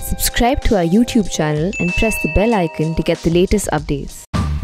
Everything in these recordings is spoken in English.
Subscribe to our YouTube channel and press the bell icon to get the latest updates.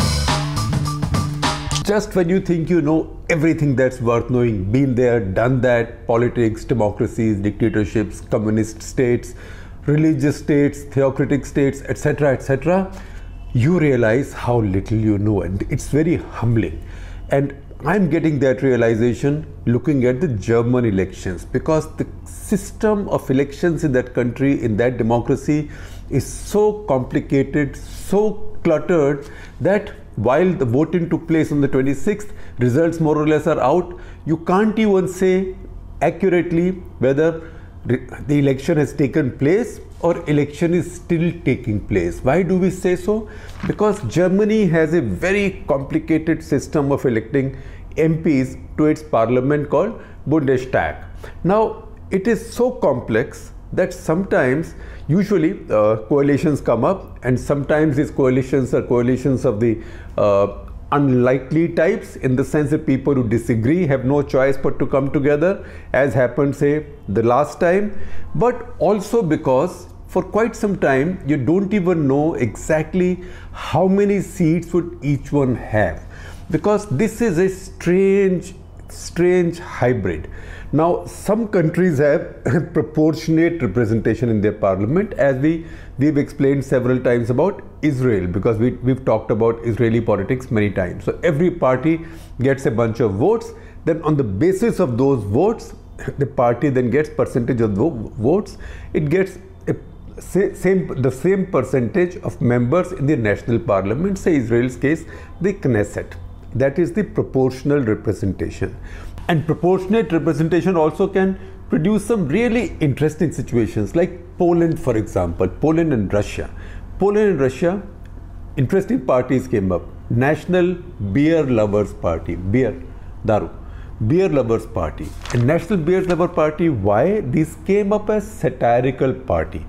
Just when you think you know everything that's worth knowing, been there, done that, politics, democracies, dictatorships, communist states, religious states, theocratic states, etc., you realize how little you know, and it's very humbling. And I'm getting that realization looking at the German elections, because the system of elections in that country, in that democracy, is so complicated, so cluttered, that while the voting took place on the 26th, results more or less are out. You can't even say accurately whether the election has taken place or election is still taking place. Why do we say so? Because Germany has a very complicated system of electing MPs to its parliament called Bundestag. Now, it is so complex that sometimes, usually coalitions come up, and sometimes these coalitions are coalitions of the unlikely types, in the sense that people who disagree have no choice but to come together, as happened, say, the last time. But also because for quite some time you don't even know exactly how many seats would each one have, because this is a strange hybrid. Now, some countries have proportionate representation in their parliament, as we've explained several times about Israel, because we've talked about Israeli politics many times. So every party gets a bunch of votes, then on the basis of those votes, the party then gets percentage of the votes. It gets the same percentage of members in the national parliament, say Israel's case, the Knesset. That is the proportional representation. And proportionate representation also can produce some really interesting situations, like Poland, for example. Poland and Russia, interesting parties came up. National Beer Lovers Party, beer lovers party, and National Beer Lover Party. Why? These came up as satirical party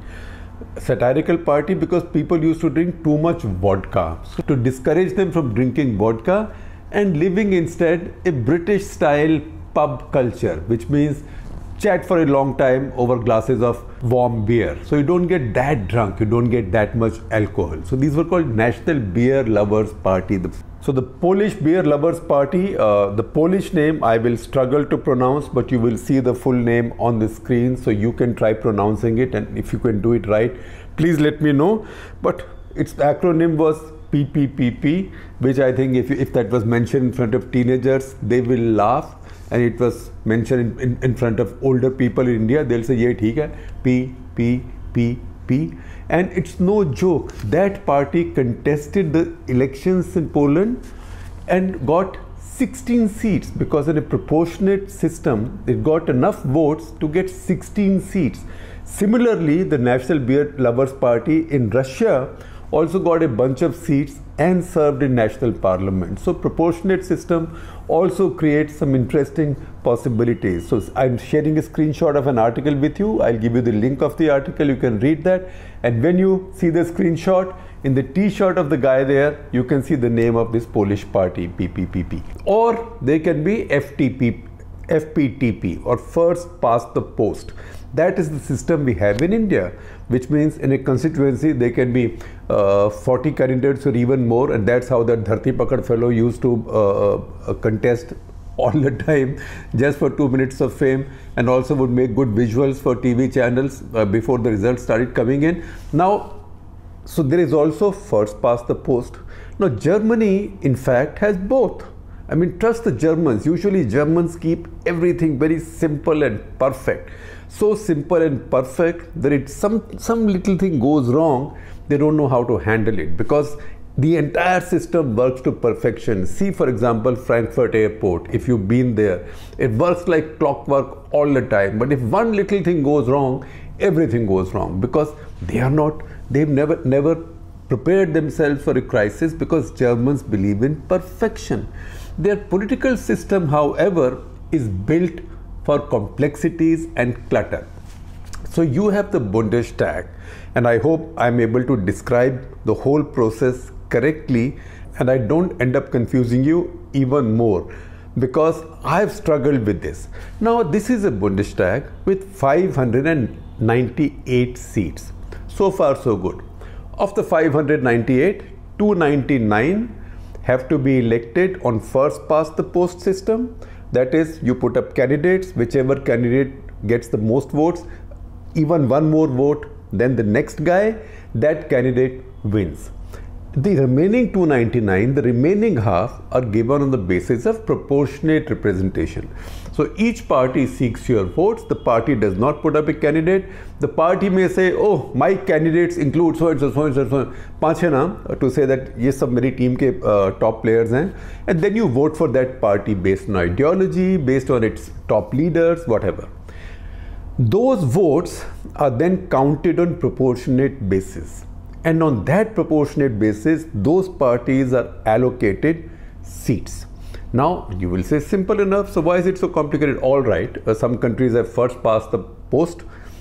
because people used to drink too much vodka. So to discourage them from drinking vodka and living instead a British style pub culture, which means chat for a long time over glasses of warm beer. So you don't get that drunk, you don't get that much alcohol. So these were called National Beer Lovers Party. So the Polish Beer Lovers Party, the Polish name I will struggle to pronounce, but you will see the full name on the screen, so you can try pronouncing it, and if you can do it right, please let me know. But its acronym was PPPP, which I think if that was mentioned in front of teenagers, they will laugh. And it was mentioned in front of older people in India, they'll say, "Ye theek hai, P." And it's no joke. That party contested the elections in Poland and got 16 seats, because in a proportionate system, it got enough votes to get 16 seats. Similarly, the National Beer Lovers Party in Russia also got a bunch of seats and served in national parliament. So proportionate system also creates some interesting possibilities. So I'm sharing a screenshot of an article with you. I'll give you the link of the article. You can read that. And when you see the screenshot, in the T-shirt of the guy there, you can see the name of this Polish party, PPPP. Or they can be FPTP, or first past the post. That is the system we have in India, which means in a constituency there can be 40 candidates or even more, and that's how that Dharti Pakad fellow used to contest all the time, just for 2 minutes of fame, and also would make good visuals for TV channels before the results started coming in. Now, so there is also first past the post. Now, Germany in fact has both. I mean, trust the Germans. Usually Germans keep everything very simple and perfect. So simple and perfect that if some little thing goes wrong, they don't know how to handle it, because the entire system works to perfection. See, for example, Frankfurt Airport. If you've been there, it works like clockwork all the time. But if one little thing goes wrong, everything goes wrong, because they've never prepared themselves for a crisis, because Germans believe in perfection. Their political system, however, is built for complexities and clutter. So you have the Bundestag, and I hope I'm able to describe the whole process correctly and I don't end up confusing you even more, because I've struggled with this. Now, this is a Bundestag with 598 seats. So far so good. Of the 598, 299 have to be elected on first past the post system. That is, you put up candidates, whichever candidate gets the most votes, even one more vote than the next guy, that candidate wins. The remaining 299, the remaining half, are given on the basis of proportionate representation. So each party seeks your votes. The party does not put up a candidate. The party may say, oh, my candidates include so and so, so and so, so, पांच है ना, to say that ये सब मेरी team के top players हैं, and then you vote for that party based on ideology, based on its top leaders, whatever. Those votes are then counted on proportionate basis. And on that proportionate basis, those parties are allocated seats. Now, you will say simple enough, so why is it so complicated? All right, some countries have first past the post,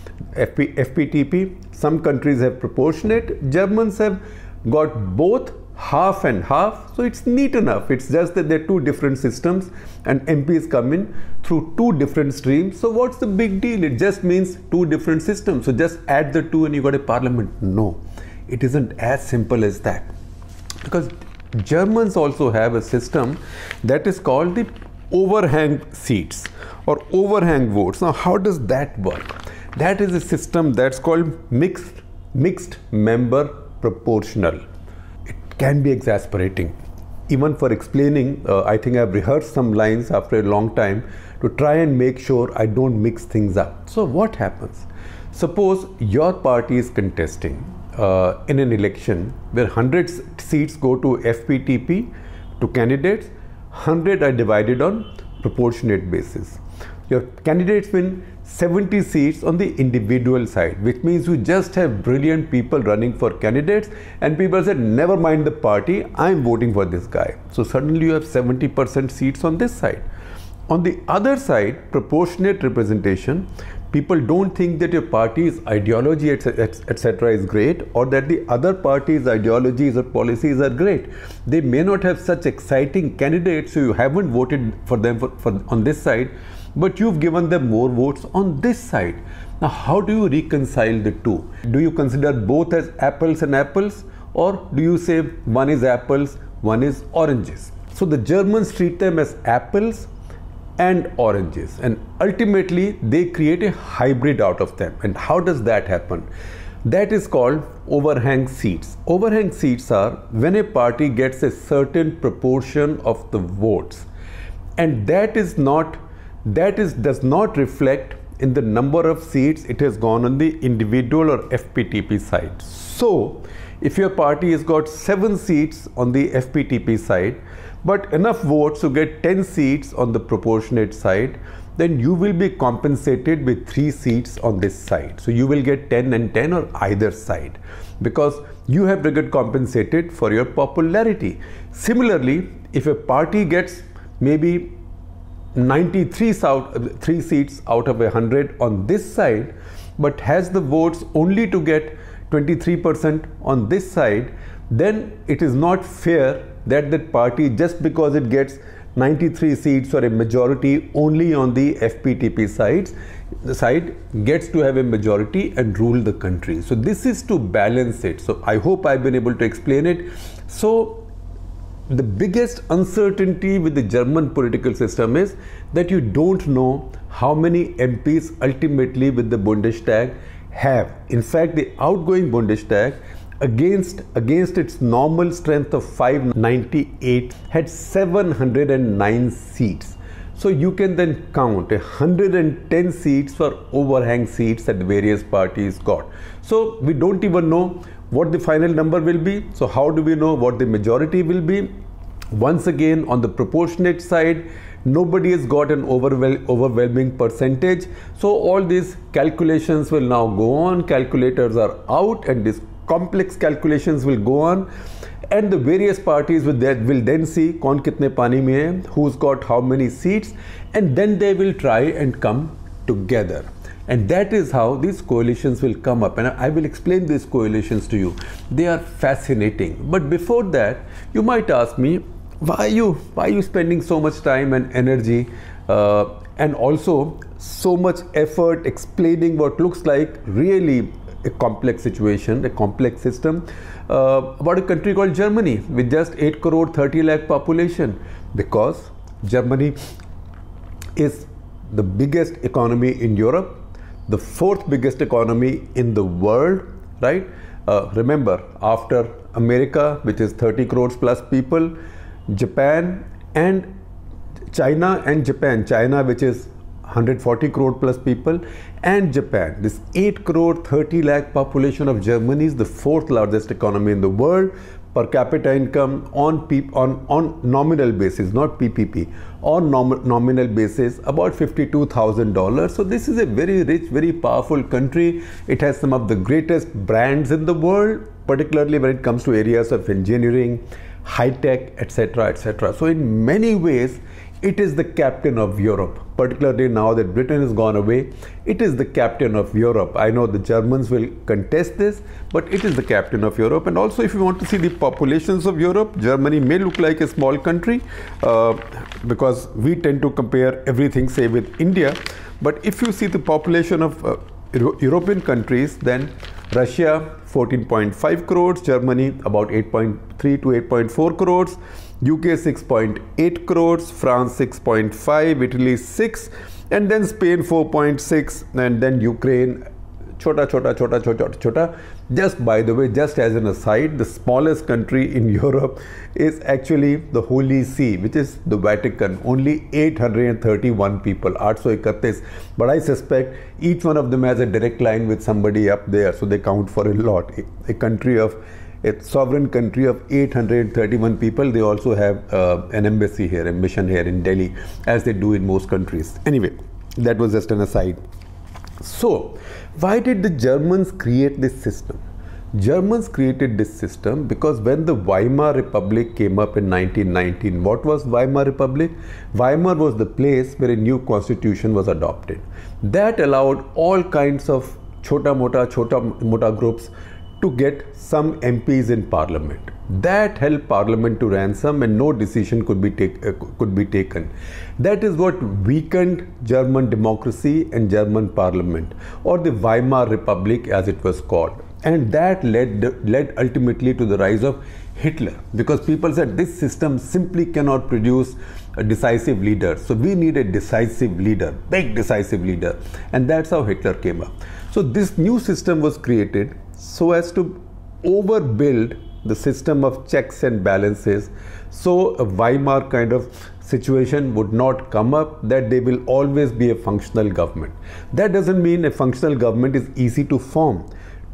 FPTP, some countries have proportionate, Germans have got both half and half, so it's neat enough. It's just that there are two different systems and MPs come in through two different streams. So what's the big deal? It just means two different systems. So just add the two and you got a parliament. No. It isn't as simple as that, because Germans also have a system that is called the overhang seats or overhang votes. Now, how does that work? That is a system that's called mixed member proportional. It can be exasperating. Even for explaining, I think I've rehearsed some lines after a long time to try and make sure I don't mix things up. So what happens? Suppose your party is contesting in an election where 100 seats go to FPTP, to candidates, 100 are divided on proportionate basis. Your candidates win 70 seats on the individual side, which means you just have brilliant people running for candidates and people said, never mind the party, I'm voting for this guy. So suddenly you have 70% seats on this side. On the other side, proportionate representation, people don't think that your party's ideology, etc. is great, or that the other party's ideologies or policies are great. They may not have such exciting candidates, so you haven't voted for them on this side, but you've given them more votes on this side. Now, how do you reconcile the two? Do you consider both as apples and apples, or do you say one is apples, one is oranges? So the Germans treat them as apples and oranges, and ultimately they create a hybrid out of them. And how does that happen? That is called overhang seats. Overhang seats are when a party gets a certain proportion of the votes, and does not reflect in the number of seats it has gone on the individual or FPTP side. So if your party has got 7 seats on the FPTP side but enough votes to get 10 seats on the proportionate side, then you will be compensated with 3 seats on this side. So you will get 10 and 10 on either side, because you have to get compensated for your popularity. Similarly, if a party gets maybe 93 3 seats out of 100 on this side, but has the votes only to get 23% on this side, then it is not fair that party, just because it gets 93 seats or a majority only on the FPTP side, gets to have a majority and rule the country. So this is to balance it. So I hope I've been able to explain it. So the biggest uncertainty with the German political system is that you don't know how many MPs ultimately with the Bundestag have. In fact, the outgoing Bundestag against its normal strength of 598 had 709 seats. So you can then count 110 seats for overhang seats that various parties got. So we don't even know what the final number will be. So how do we know what the majority will be? Once again, on the proportionate side, nobody has got an overwhelming percentage. So all these calculations will now go on. Calculators are out and these complex calculations will go on, and the various parties will then see kaun kitne pani mein hai, who's got how many seats, and then they will try and come together. And that is how these coalitions will come up, and I will explain these coalitions to you. They are fascinating. But before that, you might ask me, why are you spending so much time and energy and also so much effort explaining what looks like really a complex situation, a complex system, about a country called Germany with just 8 crore 30 lakh population, because Germany is the biggest economy in Europe, the fourth biggest economy in the world, right? Remember, after America, which is 30 crores plus people, Japan and China and Japan, China which is 140 crore plus people, and Japan, this 8 crore 30 lakh population of Germany is the fourth largest economy in the world. Per capita income on nominal basis, not PPP, on nominal basis, about $52,000. So this is a very rich, very powerful country. It has some of the greatest brands in the world, particularly when it comes to areas of engineering, high tech, etc., etc. So in many ways, it is the captain of Europe, particularly now that Britain has gone away. It is the captain of Europe. I know the Germans will contest this, but it is the captain of Europe. And also, if you want to see the populations of Europe, Germany may look like a small country because we tend to compare everything, say, with India. But if you see the population of European countries, then Russia 14.5 crores, Germany about 8.3 to 8.4 crores, UK 6.8 crores, France 6.5, Italy 6, and then Spain 4.6, and then Ukraine chota. Just by the way, just as an aside, the smallest country in Europe is actually the Holy See, which is the Vatican. Only 831 people, 831. But I suspect each one of them has a direct line with somebody up there, so they count for a lot. A sovereign country of 831 people. They also have an embassy here, a mission here in Delhi, as they do in most countries. Anyway, that was just an aside. So, why did the Germans create this system? Germans created this system because when the Weimar Republic came up in 1919, what was Weimar Republic? Weimar was the place where a new constitution was adopted. That allowed all kinds of chota mota groups to get some MPs in parliament. That helped parliament to ransom, and no decision could be taken. That is what weakened German democracy and German parliament, or the Weimar Republic as it was called. And that led ultimately to the rise of Hitler, because people said this system simply cannot produce a decisive leader. So we need a decisive leader, big decisive leader. And that's how Hitler came up. So this new system was created so as to overbuild the system of checks and balances, so a Weimar kind of situation would not come up, that there will always be a functional government. That doesn't mean a functional government is easy to form.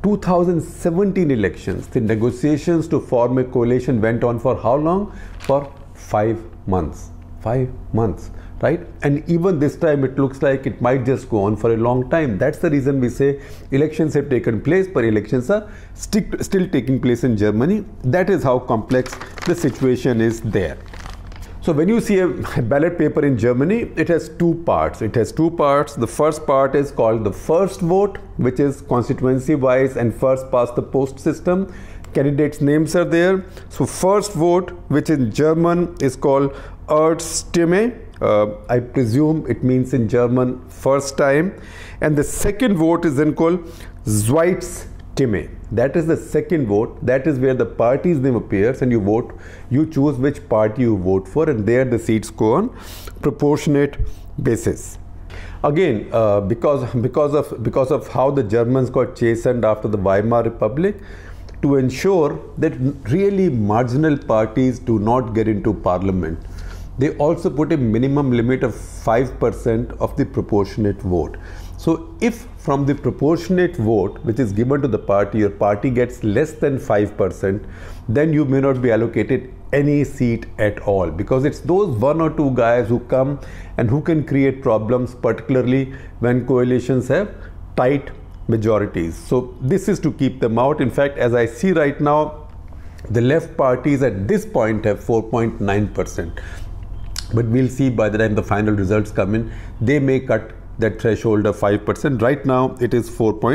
2017 elections, the negotiations to form a coalition went on for how long? For 5 months. 5 months. Right? And even this time it looks like it might just go on for a long time. That's the reason we say elections have taken place, but elections are still taking place in Germany. That is how complex the situation is there. So when you see a ballot paper in Germany, it has two parts. The first part is called the first vote, which is constituency wise and first past the post system. Candidates' names are there. So first vote, which in German is called Erststimme. I presume it means in German first time. And the second vote is then called Zweitstimme. That is the second vote. That is where the party's name appears and you vote. You choose which party you vote for, and there the seats go on proportionate basis. Again, because of how the Germans got chastened after the Weimar Republic, to ensure that really marginal parties do not get into parliament, they also put a minimum limit of 5% of the proportionate vote. So if from the proportionate vote which is given to the party, your party gets less than 5%, then you may not be allocated any seat at all, because it's those one or two guys who come and who can create problems, particularly when coalitions have tight majorities. So this is to keep them out. In fact, as I see right now, the left parties at this point have 4.9%. But we'll see by the time the final results come in, they may cut that threshold of 5%. Right now, it is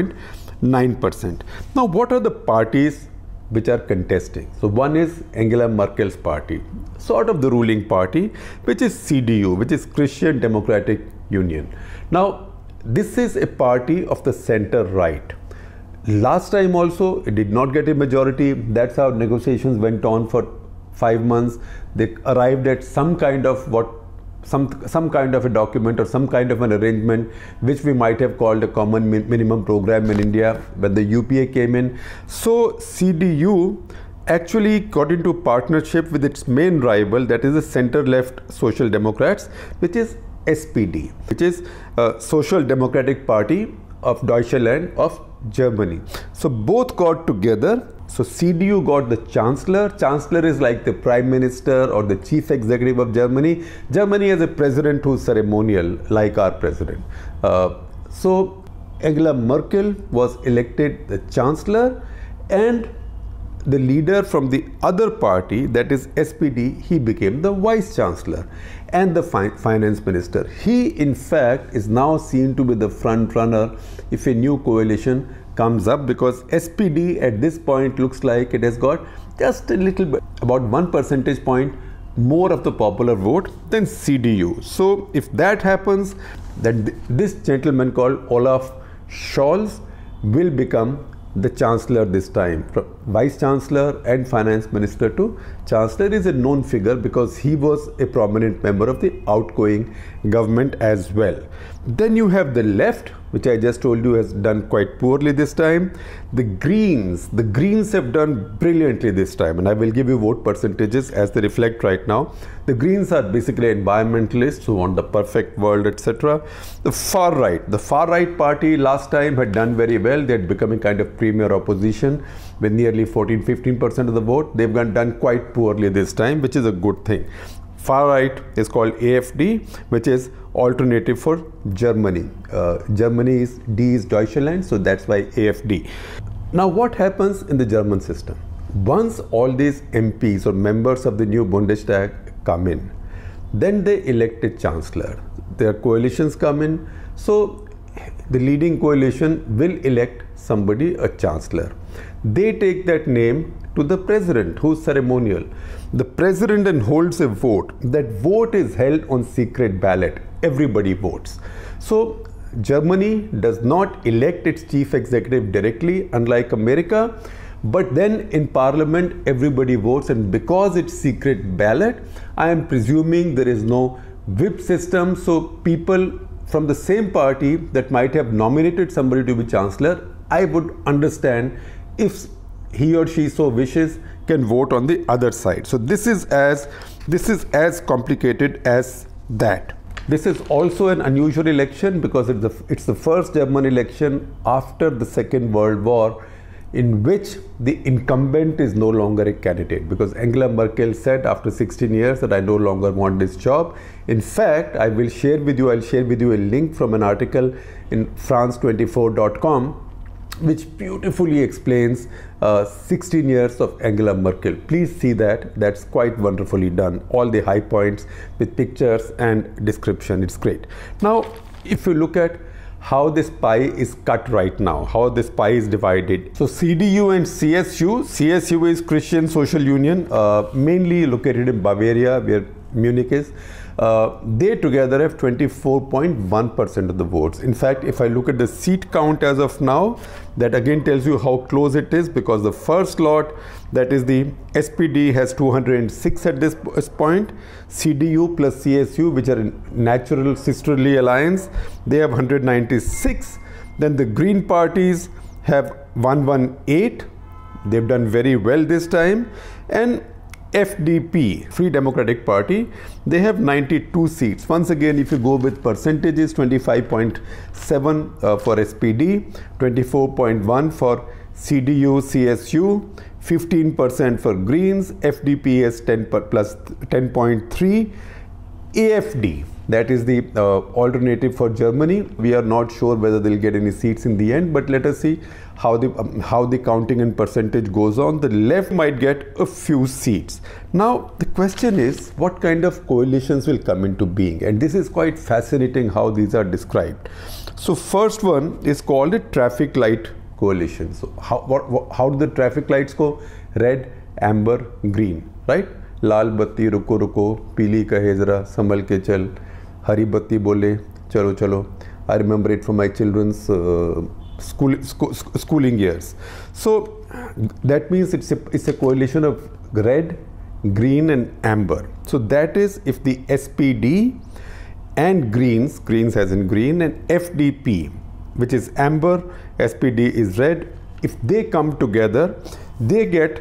4.9%. Now, what are the parties which are contesting? So, one is Angela Merkel's party, sort of the ruling party, which is CDU, which is Christian Democratic Union. Now, this is a party of the center right. Last time also, it did not get a majority. That's how negotiations went on for 5 months. They arrived at some kind of some kind of a document or some kind of an arrangement, which we might have called a common minimum program in India when the UPA came in. So CDU actually got into partnership with its main rival, that is the center-left Social Democrats, which is SPD, which is Social Democratic Party of Deutschland of Germany. So both got together. So CDU got the Chancellor. Chancellor is like the Prime Minister or the Chief Executive of Germany. Germany has a president who's ceremonial, like our president. So Angela Merkel was elected the Chancellor, and the leader from the other party, that is SPD, he became the Vice Chancellor and the Finance Minister. He in fact is now seen to be the front runner if a new coalition comes up, because SPD at this point looks like it has got just a little bit, about 1 percentage point more of the popular vote than CDU. So if that happens, then this gentleman called Olaf Scholz will become the Chancellor this time. From Vice Chancellor and Finance Minister to Chancellor is a known figure because he was a prominent member of the outgoing government as well. Then you have the left, which I just told you has done quite poorly this time. The Greens have done brilliantly this time, and I will give you vote percentages as they reflect right now. The Greens are basically environmentalists who want the perfect world, etc. The far right party last time had done very well. They had become a kind of premier opposition with nearly 14-15% of the vote. They've done quite poorly this time, which is a good thing. Far right is called AfD, which is alternative for Germany. Germany is D is Deutschland, so that's why AfD. Now what happens in the German system? Once all these MPs or members of the new Bundestag come in, then they elect a chancellor. Their coalitions come in, so the leading coalition will elect somebody a chancellor. They take that name to the president, who's ceremonial. The president then holds a vote. That vote is held on secret ballot. Everybody votes. So Germany does not elect its chief executive directly, unlike America, but then in parliament everybody votes, and because it's secret ballot, I am presuming there is no whip system, so people from the same party that might have nominated somebody to be chancellor, I would understand if he or she so wishes can vote on the other side. So this is as complicated as that. This is also an unusual election because it's the first German election after the Second World War in which the incumbent is no longer a candidate, because Angela Merkel said after 16 years that I no longer want this job. In fact, I'll share with you a link from an article in France24.com which beautifully explains 16 years of Angela Merkel. Please see that. That's quite wonderfully done. All the high points with pictures and description. It's great. Now, if you look at how this pie is cut right now, how this pie is divided. So CDU and CSU is Christian Social Union, mainly located in Bavaria, where Munich is. They together have 24.1% of the votes. In fact, if I look at the seat count as of now, that again tells you how close it is, because the first lot, that is the SPD, has 206 at this point. CDU plus CSU, which are in natural sisterly alliance, they have 196. Then the Green parties have 118. They've done very well this time. And FDP, Free Democratic Party, they have 92 seats. Once again, if you go with percentages, 25.7 for SPD, 24.1 for CDU, CSU, 15% for Greens, FDP is 10 plus 10.3, AfD, that is the alternative for Germany. We are not sure whether they'll get any seats in the end, but let us see how the counting and percentage goes on. The left might get a few seats. Now the question is, what kind of coalitions will come into being? And this is quite fascinating how these are described. So first one is called a traffic light coalition. So how do the traffic lights go? Red, amber, green, right? लाल बत्ती रुको रुको, पीली कहे जरा संभल के चल, हरी बत्ती बोले चलो चलो. I remember it from my children's schooling years. So that means it's a coalition of red, green and amber. So that is if the SPD and Greens as in green, and FDP, which is amber, SPD is red, if they come together, they get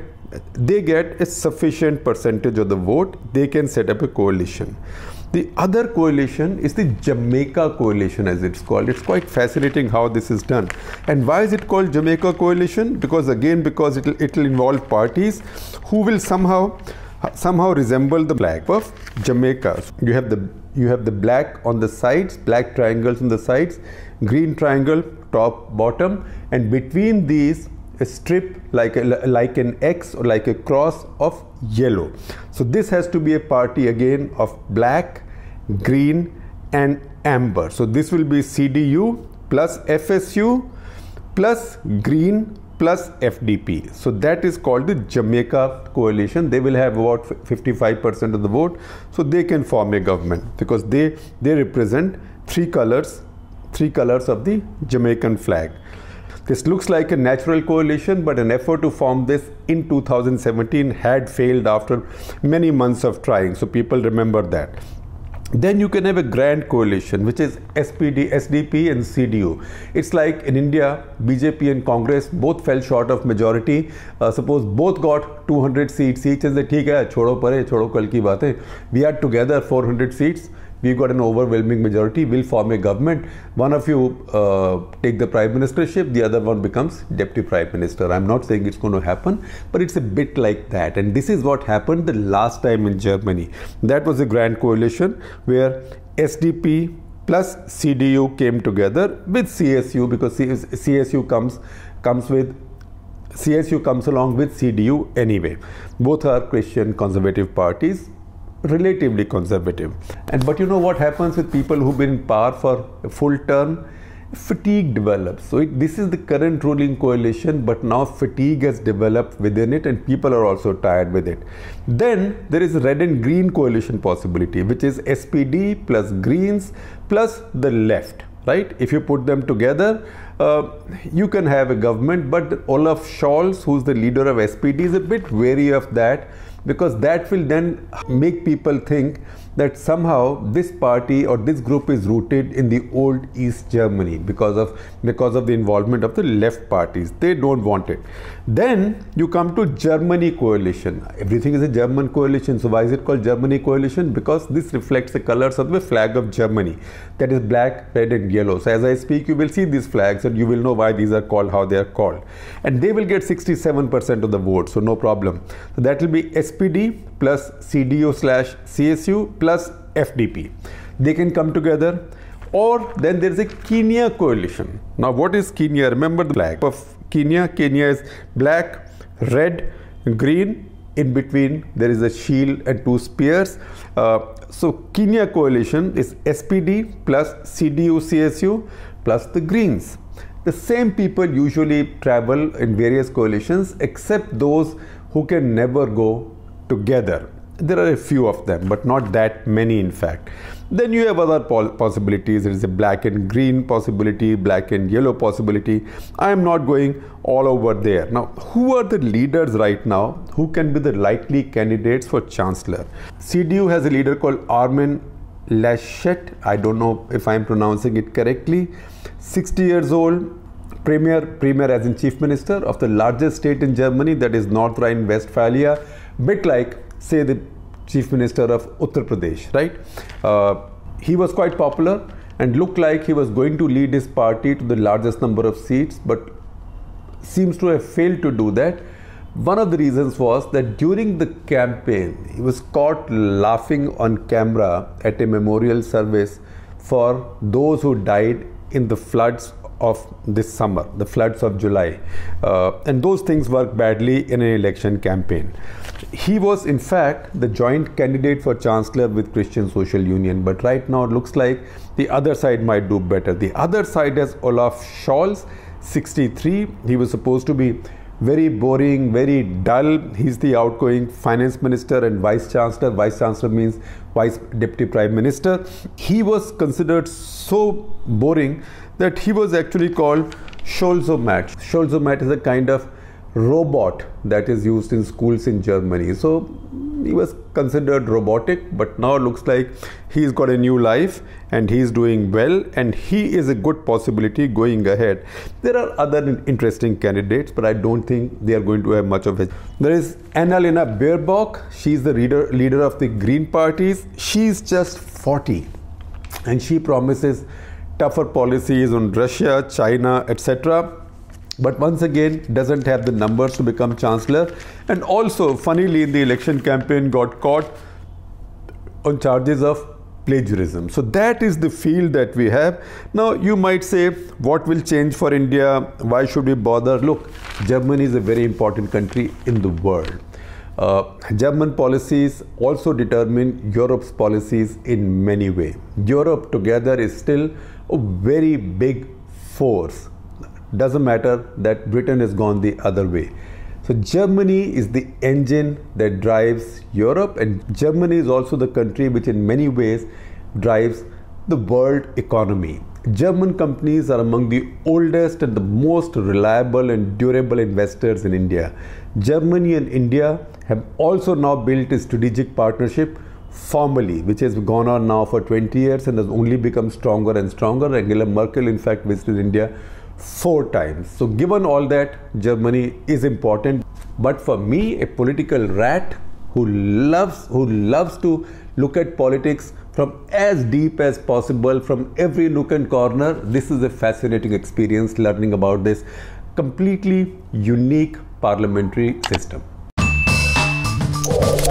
a sufficient percentage of the vote, they can set up a coalition. The other coalition is the Jamaica coalition, as it's called. It's quite fascinating how this is done. And why is it called Jamaica coalition? Because it'll involve parties who will somehow resemble the flag of Jamaica. You have the black on the sides, black triangles on the sides, green triangle top bottom, and between these a strip like an X or like a cross of yellow. So this has to be a party again of black, green and amber. So this will be CDU plus FSU plus green plus FDP. So that is called the Jamaica coalition. They will have about 55% of the vote, so they can form a government because they represent three colors of the Jamaican flag. This looks like a natural coalition, but an effort to form this in 2017 had failed after many months of trying. So people remember that. Then you can have a grand coalition, which is SPD, SDP and CDU. It's like in India, BJP and Congress both fell short of majority. Suppose both got 200 seats each and say, "ठीक है, छोड़ो परे, छोड़ो कल की बातें. We are together 400 seats. We've got an overwhelming majority. We'll form a government. One of you take the prime ministership, the other one becomes deputy prime minister." I'm not saying it's going to happen, but it's a bit like that. And this is what happened the last time in Germany. That was a grand coalition where SDP plus CDU came together with CSU, because CSU comes along with CDU anyway. Both are Christian conservative parties, relatively conservative. But you know what happens with people who've been in power for a full term? Fatigue develops. So this is the current ruling coalition, but now fatigue has developed within it and people are also tired with it. Then there is a red and green coalition possibility, which is SPD plus Greens plus the left, right? If you put them together, you can have a government, but Olaf Scholz, who's the leader of SPD, is a bit wary of that, because that will then make people think that somehow this party or this group is rooted in the old East Germany because of the involvement of the left parties. They don't want it. Then you come to Germany coalition. Everything is a German coalition. So why is it called Germany coalition? Because this reflects the colors of the flag of Germany. That is black, red and yellow. So as I speak, you will see these flags and you will know why these are called how they are called. And they will get 67% of the vote. So no problem. So that will be SPD plus CDU/CSU plus FDP. They can come together. Or then there is a Kenya coalition. Now what is Kenya? Remember the flag of Kenya. Kenya is black, red, green. In between there is a shield and two spears. So Kenya coalition is SPD plus CDU/CSU plus the Greens. The same people usually travel in various coalitions, except those who can never go together. There are a few of them, but not that many in fact. Then you have other possibilities. There is a black and green possibility, black and yellow possibility. I am not going all over there. Now, who are the leaders right now who can be the likely candidates for chancellor? CDU has a leader called Armin Laschet. I don't know if I am pronouncing it correctly. 60 years old, premier as in chief minister of the largest state in Germany, that is North Rhine-Westphalia, bit like say the chief minister of Uttar Pradesh, right? He was quite popular and looked like he was going to lead his party to the largest number of seats, but seems to have failed to do that. One of the reasons was that during the campaign, he was caught laughing on camera at a memorial service for those who died in the floods of this summer, the floods of July. And those things work badly in an election campaign. He was in fact the joint candidate for chancellor with Christian Social Union, but right now it looks like the other side might do better. The other side has Olaf Scholz, 63. He was supposed to be very boring, very dull. He's the outgoing finance minister and vice chancellor. Vice chancellor means vice deputy prime minister. He was considered so boring that he was actually called Scholzomat. Scholzomat is a kind of robot that is used in schools in Germany. So he was considered robotic, but now looks like he's got a new life and he's doing well, and he is a good possibility going ahead. There are other interesting candidates, but I don't think they are going to have much of it. There is Annalena Baerbock. She's the leader of the Green parties. She's just 40 and she promises tougher policies on Russia, China, etc. But once again doesn't have the numbers to become chancellor, and also funnily in the election campaign got caught on charges of plagiarism. So that is the field that we have. Now you might say, what will change for India? Why should we bother? Look, Germany is a very important country in the world. German policies also determine Europe's policies in many ways. Europe together is still a very big force. Doesn't matter that Britain has gone the other way. So Germany is the engine that drives Europe, and Germany is also the country which in many ways drives the world economy. German companies are among the oldest and the most reliable and durable investors in India. Germany and India have also now built a strategic partnership formally, which has gone on now for 20 years and has only become stronger and stronger. Angela Merkel, in fact, visited India 4 times. So given all that, Germany is important. But for me, a political rat who loves to look at politics from as deep as possible, from every nook and corner, this is a fascinating experience learning about this completely unique parliamentary system.